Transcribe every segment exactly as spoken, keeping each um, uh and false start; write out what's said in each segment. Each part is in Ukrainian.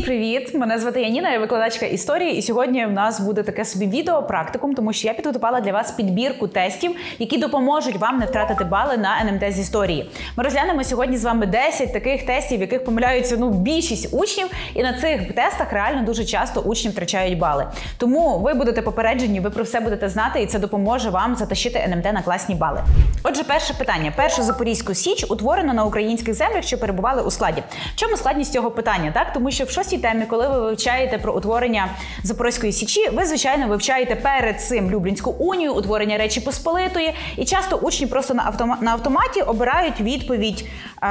Всім привіт! Мене звати Яніна, я викладачка історії, і сьогодні в нас буде таке собі відео практикум, тому що я підготувала для вас підбірку тестів, які допоможуть вам не втратити бали на ен ем те з історії. Ми розглянемо сьогодні з вами десять таких тестів, в яких помиляються ну, більшість учнів, і на цих тестах реально дуже часто учні втрачають бали. Тому ви будете попереджені, ви про все будете знати, і це допоможе вам затащити ен ем те на класні бали. Отже, перше питання. Першу Запорізьку Січ утворено на українських землях, що перебували у складі. В чому складність цього питання? Так? Тому що в шостій темі, коли ви вивчаєте про утворення Запорізької Січі, ви, звичайно, вивчаєте перед цим Люблінську унію, утворення Речі Посполитої, і часто учні просто на, автома на автоматі обирають відповідь е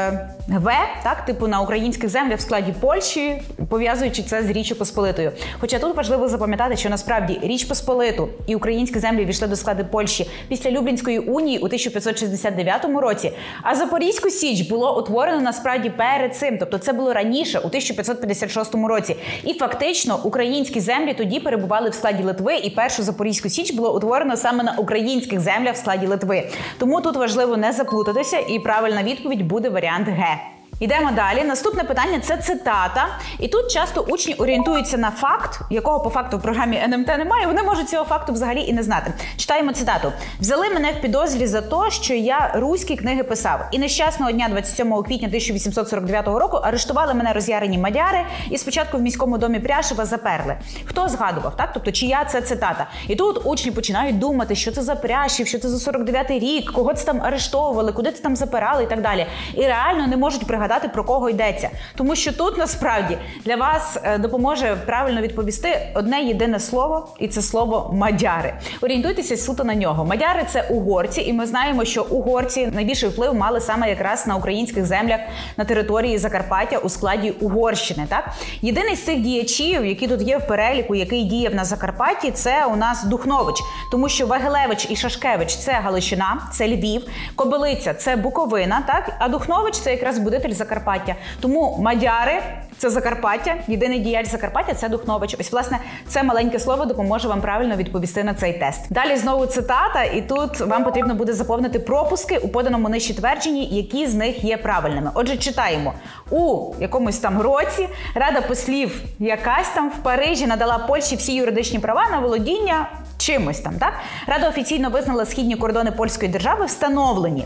В, так, типу на українських землях в складі Польщі, пов'язуючи це з Річчю Посполитою. Хоча тут важливо запам'ятати, що насправді Річ Посполиту і українські землі війшли до складу Польщі після Люблінської унії у тисяча п'ятсот шістдесят дев'ятому році, а Запорізьку Січ було утворено насправді перед цим, тобто це було раніше, у тисяча п'ятсот п'ятдесят шостому році. І фактично українські землі тоді перебували в складі Литви, і першу Запорізьку Січ було утворено саме на українських землях в складі Литви. Тому тут важливо не заплутатися, і правильна відповідь буде варіант Г. Йдемо далі. Наступне питання – це цитата. І тут часто учні орієнтуються на факт, якого по факту в програмі ен ем те немає, вони можуть цього факту взагалі і не знати. Читаємо цитату. «Взяли мене в підозрі за те, що я руські книги писав. І нещасного дня двадцять сьомого квітня тисяча вісімсот сорок дев'ятого року арештували мене роз'ярені мадяри і спочатку в міському домі Пряшева заперли». Хто згадував, так? Тобто, чия це цитата? І тут учні починають думати, що це за Пряшів, що це за сорок дев'ятий рік, кого це там арештовували, куди це там запирали і так далі. І реально не можуть пригадати, про кого йдеться. Тому що тут, насправді, для вас допоможе правильно відповісти одне єдине слово, і це слово «мадяри». Орієнтуйтеся суто на нього. Мадяри – це угорці, і ми знаємо, що угорці найбільший вплив мали саме якраз на українських землях на території Закарпаття у складі Угорщини. Так? Єдиний з цих діячів, які тут є в переліку, який діяв на Закарпатті, це у нас Духнович. Тому що Вагилевич і Шашкевич – це Галичина, це Львів, Кобилиця – це Буковина, так? А Духнович – це якраз будитель Закарпаття. Тому мадяри – це Закарпаття, єдиний діяч Закарпаття – це Духнович. Ось, власне, це маленьке слово допоможе вам правильно відповісти на цей тест. Далі знову цитата, і тут вам потрібно буде заповнити пропуски у поданому нижче твердженні, які з них є правильними. Отже, читаємо. У якомусь там році Рада послів якась там в Парижі надала Польщі всі юридичні права на володіння чимось там, так? Рада офіційно визнала східні кордони польської держави встановлені.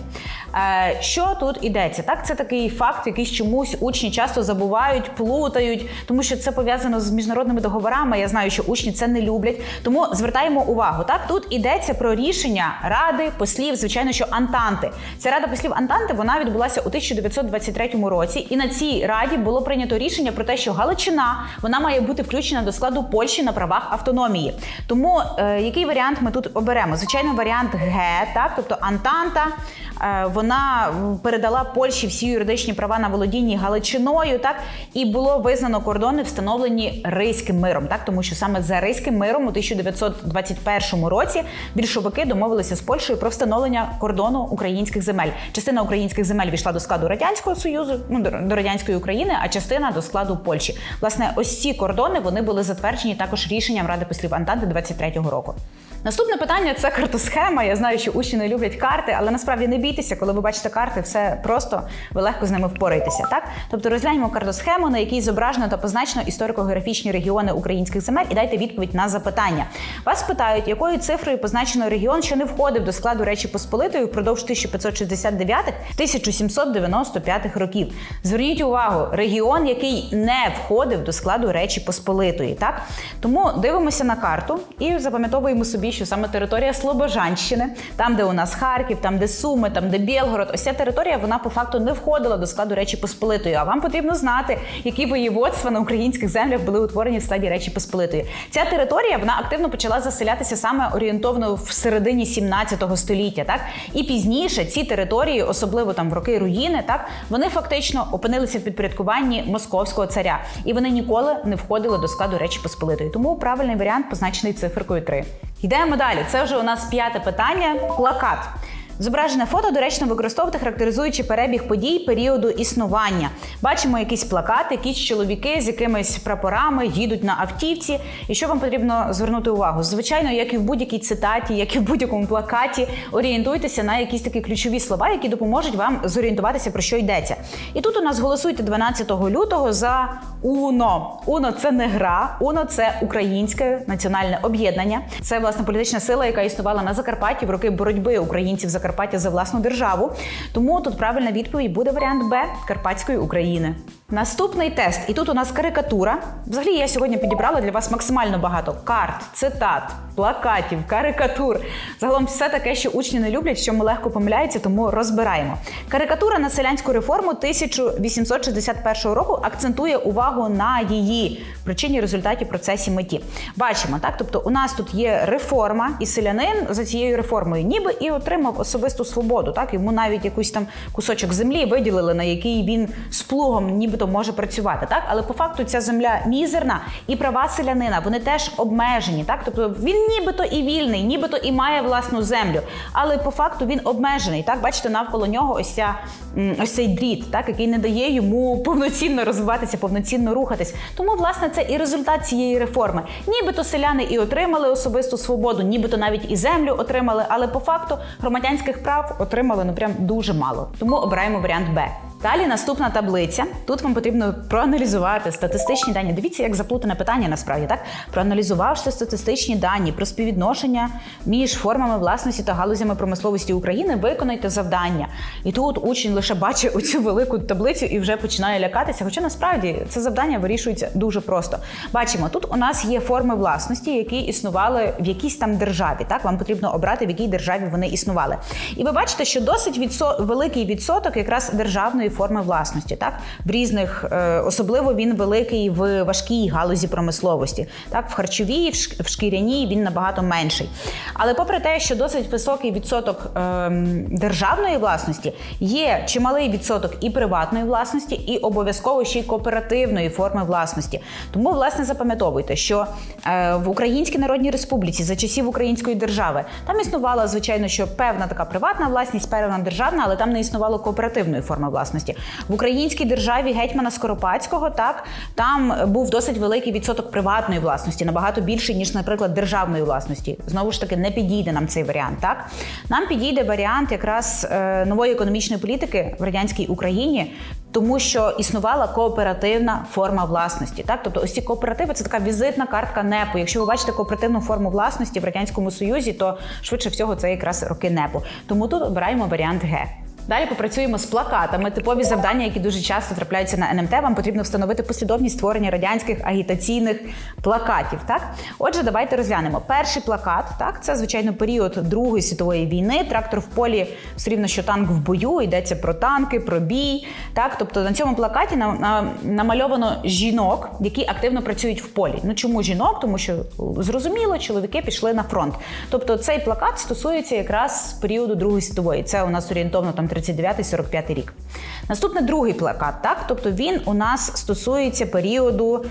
Е, що тут ідеться? Так, це такий факт, який чомусь учні часто забувають, плутають, тому що це пов'язано з міжнародними договорами. Я знаю, що учні це не люблять. Тому звертаємо увагу. Так, тут ідеться про рішення Ради послів, звичайно, що Антанти. Ця Рада послів Антанти, вона відбулася у тисяча дев'ятсот двадцять третьому році, і на цій раді було прийнято рішення про те, що Галичина, вона має бути включена до складу Польщі на правах автономії. Тому е, який варіант ми тут оберемо? Звичайно, варіант Г, так, тобто Антанта, е, вона передала Польщі всі юридичні права на володіння Галичиною, так, і було визнано кордони, встановлені Ризьким миром, так, тому що саме за Ризьким миром у тисяча дев'ятсот двадцять першому році більшовики домовилися з Польщею про встановлення кордону українських земель. Частина українських земель війшла до складу Радянського Союзу, ну, до Радянської України, а частина до складу Польщі. Власне, ось ці кордони, вони були затверджені також рішенням Ради послів Антанти двадцять третього року. Наступне питання – це картосхема. Я знаю, що учні не люблять карти, але насправді не бійтеся, коли ви бачите карти, все просто, ви легко з ними впораєтеся. Так? Тобто розгляньмо картосхему, на якій зображено та позначено історико-географічні регіони українських земель, і дайте відповідь на запитання. Вас питають, якою цифрою позначено регіон, що не входив до складу Речі Посполитої впродовж тисяча п'ятсот шістдесят дев'ятого - тисяча сімсот дев'яносто п'ятого років. Зверніть увагу, регіон, який не входив до складу Речі Посполитої. Так? Тому дивимося на карту і запам'ятовуємо собі, що саме територія Слобожанщини, там, де у нас Харків, там, де Суми, там, де Білгород, ось ця територія, вона по факту не входила до складу Речі Посполитої. А вам потрібно знати, які воєводства на українських землях були утворені в складі Речі Посполитої. Ця територія, вона активно почала заселятися саме орієнтовно в середині сімнадцятого століття, так? І пізніше ці території, особливо там в роки руїни, так, вони фактично опинилися в підпорядкуванні московського царя. І вони ніколи не входили до складу Речі Посполитої. Тому правильний варіант позначений циферкою три. Йдемо далі. Це вже у нас п'яте питання. Плакат. Зображене фото доречно використовувати, характеризуючи перебіг подій періоду існування. Бачимо якісь плакати, якісь чоловіки з якимись прапорами їдуть на автівці. І що вам потрібно звернути увагу? Звичайно, як і в будь-якій цитаті, як і в будь-якому плакаті, орієнтуйтеся на якісь такі ключові слова, які допоможуть вам зорієнтуватися, про що йдеться. І тут у нас голосуйте дванадцятого лютого за УНО. УНО – це не гра, УНО – це українське національне об'єднання. Це, власне, політична сила, яка існувала на Закарпатті в роки боротьби українців Закарпаття за власну державу. Тому тут правильна відповідь буде варіант Б – Карпатської України. Наступний тест. І тут у нас карикатура. Взагалі, я сьогодні підібрала для вас максимально багато карт, цитат, плакатів, карикатур. Загалом все таке, що учні не люблять, що ми легко помиляються, тому розбираємо. Карикатура на селянську реформу тисяча вісімсот шістдесят першого року акцентує увагу на її причині, результаті, процесі, меті. Бачимо, так? Тобто у нас тут є реформа, і селянин за цією реформою ніби і отримав особисту свободу. Так? Йому навіть якийсь там кусочок землі виділили, на який він з плугом нібито може працювати. Так? Але по факту ця земля мізерна, і права селянина, вони теж обмежені. Так? Тобто він нібито і вільний, нібито і має власну землю, але по факту він обмежений. Так? Бачите, навколо нього ось, ця, ось цей дріт, так? Який не дає йому повноцінно розвиватися, повноцінно рухатись. Тому, власне, це і результат цієї реформи. Нібито селяни і отримали особисту свободу, нібито навіть і землю отримали, але по факту громадянських прав отримали, ну, прям дуже мало. Тому обираємо варіант Б. Далі наступна таблиця. Тут вам потрібно проаналізувати статистичні дані. Дивіться, як заплутане питання насправді, так? Проаналізувавши статистичні дані про співвідношення між формами власності та галузями промисловості України, виконайте завдання. І тут учень лише бачить оцю велику таблицю і вже починає лякатися, хоча насправді це завдання вирішується дуже просто. Бачимо, тут у нас є форми власності, які існували в якійсь там державі, так? Вам потрібно обрати, в якій державі вони існували. І ви бачите, що досить відсо... великий відсоток якраз державної форми власності, так? В різних, особливо він великий в важкій галузі промисловості, так? В харчовій, в шкіряній він набагато менший. Але попри те, що досить високий відсоток е, державної власності, є чималий відсоток і приватної власності, і обов'язково ще й кооперативної форми власності. Тому, власне, запам'ятовуйте, що е, в Українській Народній Республіці за часів Української держави там існувала, звичайно, що певна така приватна власність, певна державна, але там не існувало кооперативної форми власності. В Українській державі гетьмана Скоропадського, так, там був досить великий відсоток приватної власності, набагато більший, ніж, наприклад, державної власності. Знову ж таки, не підійде нам цей варіант, так? Нам підійде варіант якраз е, нової економічної політики в радянській Україні, тому що існувала кооперативна форма власності, так? Тобто ось ці кооперативи – це така візитна картка НЕПу. Якщо ви бачите кооперативну форму власності в Радянському Союзі, то швидше всього це якраз роки НЕПу. Тому тут обираємо варіант Г. Далі попрацюємо з плакатами. Типові завдання, які дуже часто трапляються на ен ем те. Вам потрібно встановити послідовність створення радянських агітаційних плакатів. Так? Отже, давайте розглянемо. Перший плакат, так, це, звичайно, період Другої світової війни. Трактор в полі, все рівно, що танк в бою, йдеться про танки, про бій. Так? Тобто на цьому плакаті на, на, намальовано жінок, які активно працюють в полі. Ну чому жінок? Тому що, зрозуміло, чоловіки пішли на фронт. Тобто цей плакат стосується якраз періоду Другої світової. Це у нас орієнтовно там тридцять дев'ятий сорок п'ятий рік. Наступний другий плакат, так? Тобто він у нас стосується періоду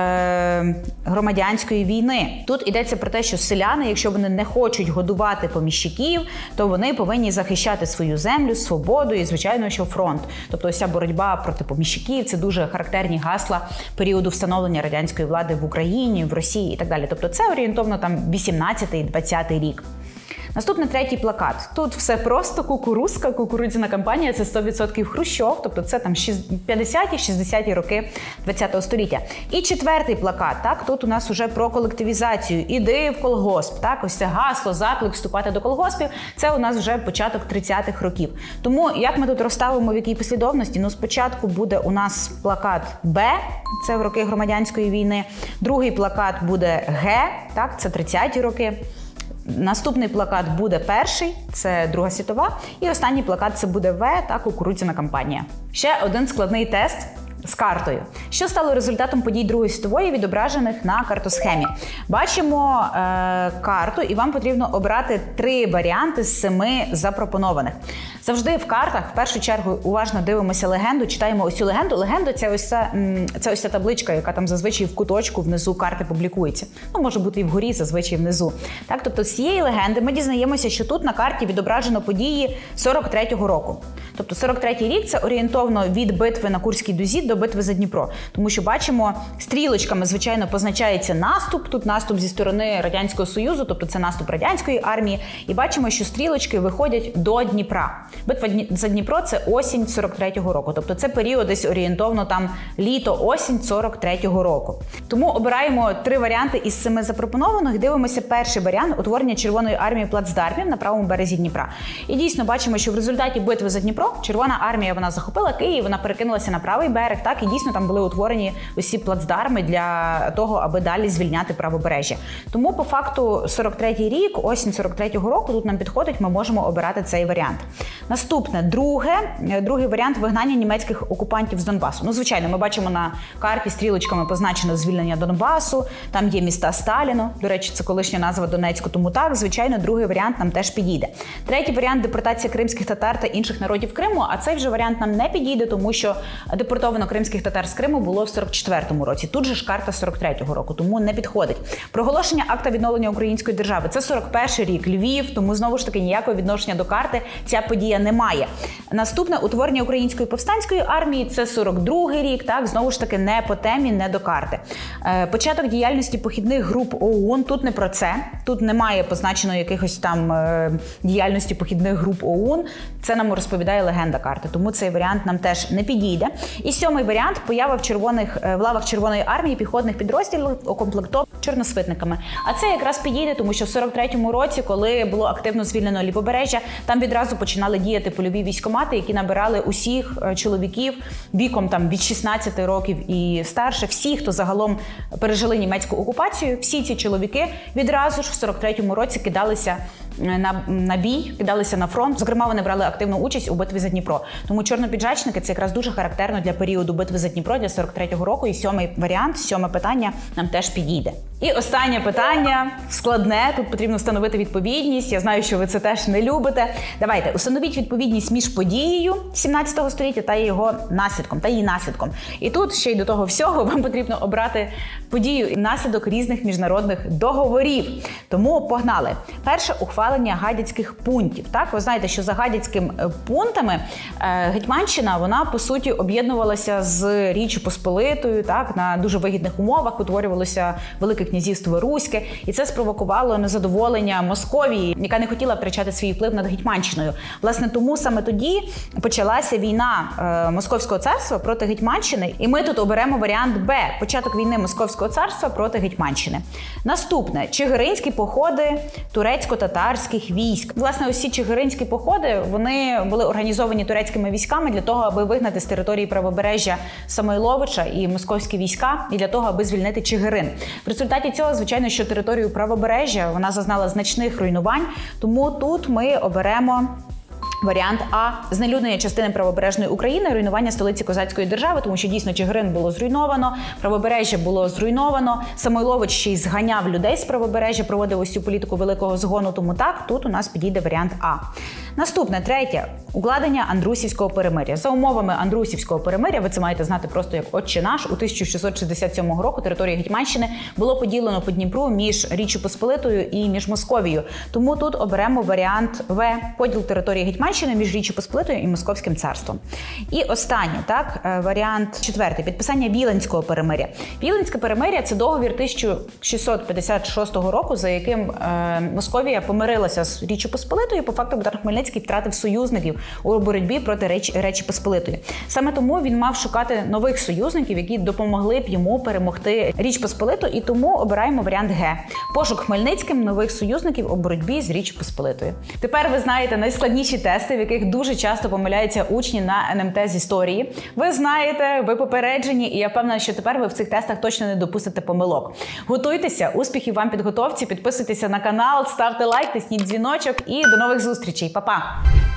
е, громадянської війни. Тут йдеться про те, що селяни, якщо вони не хочуть годувати поміщиків, то вони повинні захищати свою землю, свободу і, звичайно, що фронт. Тобто ось ця боротьба проти поміщиків – це дуже характерні гасла періоду встановлення радянської влади в Україні, в Росії і так далі. Тобто це орієнтовно там вісімнадцятий двадцятий рік. Наступний третій плакат. Тут все просто кукурузка, кукурудзяна кампанія – це сто відсотків Хрущов, тобто це там п'ятдесяті-шістдесяті роки ХХ століття. І четвертий плакат, так, тут у нас уже про колективізацію. Іди в колгосп, так, ось це гасло, заклик вступати до колгоспів, це у нас вже початок тридцятих років. Тому як ми тут розставимо в якій послідовності? Ну, спочатку буде у нас плакат Б, це в роки громадянської війни, другий плакат буде Г, так, це тридцяті роки. Наступний плакат буде перший, це Друга світова, і останній плакат це буде В, та кукурудзяна кампанія. Ще один складний тест. з картою. Що стало результатом подій Другої світової, відображених на картосхемі? Бачимо е, карту, і вам потрібно обрати три варіанти з семи запропонованих. Завжди в картах, в першу чергу, уважно дивимося легенду, читаємо ось цю легенду. Легенда – це ось ця, це ось ця табличка, яка там зазвичай в куточку внизу карти публікується. Ну, може бути і вгорі, зазвичай внизу. Так, тобто з цієї легенди ми дізнаємося, що тут на карті відображено події сорок третього року. Тобто сорок третій рік – це орієнтовно від битви на Курській дузі до битви за Дніпро. Тому що бачимо, стрілочками, звичайно, позначається наступ. Тут наступ зі сторони Радянського Союзу, тобто це наступ радянської армії. І бачимо, що стрілочки виходять до Дніпра. Битва за Дніпро – це осінь сорок третього року. Тобто це період десь орієнтовно там літо-осінь сорок третього року. Тому обираємо три варіанти із семи запропонованих. Дивимося перший варіант – утворення Червоної армії плацдармів на правому березі Дніпра. І дійсно бачимо, що в результаті битви за Дніпро Червона армія, вона захопила Київ, вона перекинулася на правий берег, так, і дійсно там були утворені усі плацдарми для того, аби далі звільняти правобережжя. Тому по факту сорок третій рік, осінь сорок третього року, тут нам підходить, ми можемо обирати цей варіант. Наступне, друге, другий варіант – вигнання німецьких окупантів з Донбасу. Ну, звичайно, ми бачимо на карті стрілочками позначено звільнення Донбасу, там є міста Сталіно, до речі, це колишня назва Донецьку, тому так, звичайно, другий варіант нам теж підійде. Третій варіант – депортація кримських татар та інших народів Криму, а цей вже варіант нам не підійде, тому що депортовано кримських татар з Криму було в сорок четвертому році. Тут же ж карта сорок третього року, тому не підходить. Проголошення акта відновлення української держави – це сорок перший рік, Львів, тому знову ж таки ніякого відношення до карти ця подія не має. Наступне – утворення Української повстанської армії – це сорок другий рік, так, знову ж таки не по темі, не до карти. Е, початок діяльності похідних груп ОУН, тут не про це, тут немає позначено якихось там е, діяльності похідних груп ОУН, це нам розповідає легенда карти, тому цей варіант нам теж не підійде. І сьомий варіант – поява в, червоних, в лавах Червоної армії піхотних підрозділів, укомплектованих чорносвитниками. А це якраз підійде, тому що в сорок третьому році, коли було активно звільнено Лівобережжя, там відразу починали діяти польові військкомати, які набирали усіх чоловіків віком там від шістнадцяти років і старше, всі, хто загалом пережили німецьку окупацію, всі ці чоловіки відразу ж в сорок третьому році кидалися на, на бій, кидалися на фронт. Зокрема, вони брали активну участь у битві за Дніпро. Тому чорнопіджачники – це якраз дуже характерно для періоду битви за Дніпро, для сорок третього року. І сьомий варіант, сьоме питання нам теж підійде. І останнє питання складне. Тут потрібно встановити відповідність. Я знаю, що ви це теж не любите. Давайте, установіть відповідність між подією сімнадцятого століття та його наслідком, та її наслідком. І тут ще й до того всього вам потрібно обрати подію і наслідок різних міжнародних договорів. Тому погнали. Перше – ухвалення гадяцьких пунктів. Так, ви знаєте, що за гадяцькими пунктами Гетьманщина, вона, по суті, об'єднувалася з Річчю Посполитою, так, на дуже вигідних умовах, утворювалося Велике князівство Руське, і це спровокувало незадоволення Московії, яка не хотіла втрачати свій вплив над Гетьманщиною. Власне, тому саме тоді почалася війна е, Московського царства проти Гетьманщини, і ми тут оберемо варіант Б – початок війни Московського царства проти Гетьманщини. Наступне – чигиринські походи турецько-татарських військ. Власне, ось ці чигиринські походи, вони були організовані турецькими військами для того, аби вигнати з території правобережжя Самойловича і московські війська, і для того, аби звільнити Чигирин. В результаті цього, звичайно, що територію правобережжя вона зазнала значних руйнувань, тому тут ми оберемо варіант А – знелюднення частини правобережної України, руйнування столиці козацької держави, тому що дійсно Чигирин було зруйновано, правобережжя було зруйновано, Самойлович ще й зганяв людей з правобережжя, проводив ось цю політику великого згону, тому так, тут у нас підійде варіант А. Наступне, третє – укладення Андрусівського перемир'я. За умовами Андрусівського перемир'я, ви це маєте знати просто як «Отче наш», у тисяча шістсот шістдесят сьомого року територію Гетьманщини було поділено по Дніпру між Річчю Посполитою і між Московією. Тому тут оберемо варіант В – поділ території Гетьманщини між Річчю Посполитою і Московським царством. І останнє, так, варіант четвертий – підписання Віленського перемир'я. Віленське перемир'я – це договір тисяча шістсот п'ятдесят шостого року, за яким е, Московія помирилася з Річчю Посполитою, по факту Богдан Хмельницький втратив союзників у боротьбі проти Реч... Речі Посполитої. Саме тому він мав шукати нових союзників, які допомогли б йому перемогти Річ Посполиту, і тому обираємо варіант Г. Пошук Хмельницьким нових союзників у боротьбі з Річчю Посполитою. Тепер ви знаєте найскладніші тести, в яких дуже часто помиляються учні на ен ем те з історії. Ви знаєте, ви попереджені, і я впевнена, що тепер ви в цих тестах точно не допустите помилок. Готуйтеся, успіхів вам підготовці, підписуйтеся на канал, ставте лайк, тисніть дзвіночок і до нових зустрічей. Па-па!